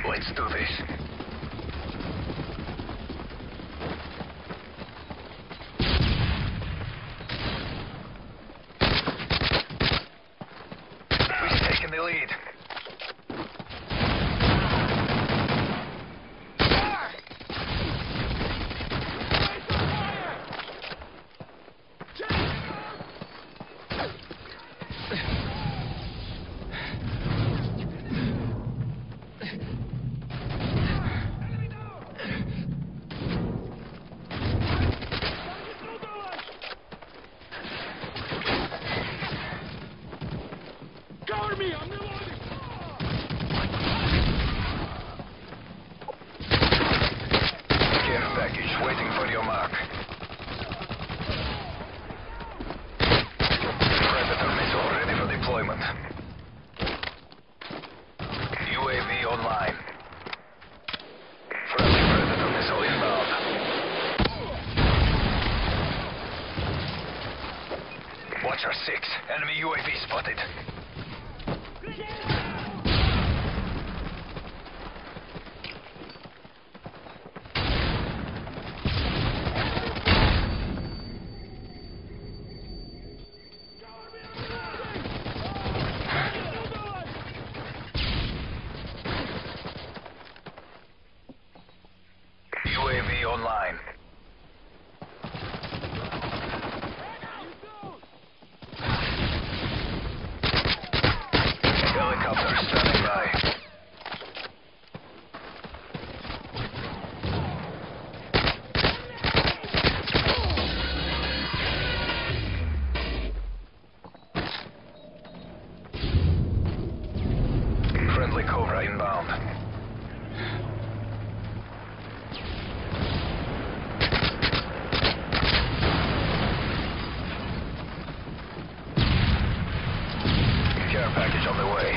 Let's do this. We've taken the lead. Cover me! I'm reloading! Care package waiting for your mark. Predator missile ready for deployment. UAV online. Friendly Predator missile inbound. Watcher 6, enemy UAV spotted. UAV online. Helicopter standing by. Friendly Cobra inbound. Care package on the way.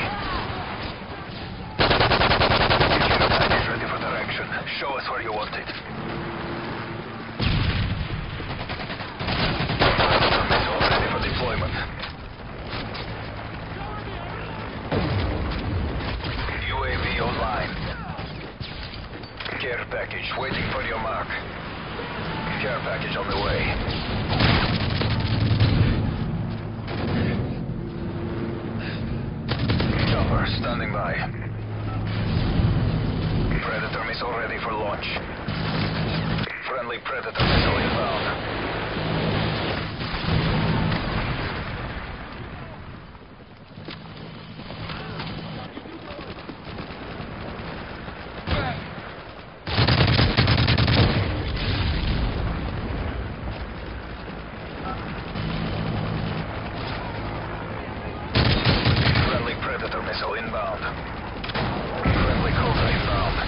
Care package ready for direction. Show us where you want it. Predator missile ready for deployment. UAV online. Care package waiting for your mark. Care package on the way. Chopper standing by. Predator missile ready for launch. Friendly Predator missile inbound. Friendly Predator missile inbound. Friendly Cobra inbound.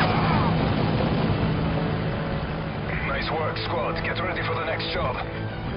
Nice work, squad. Get ready for the next job.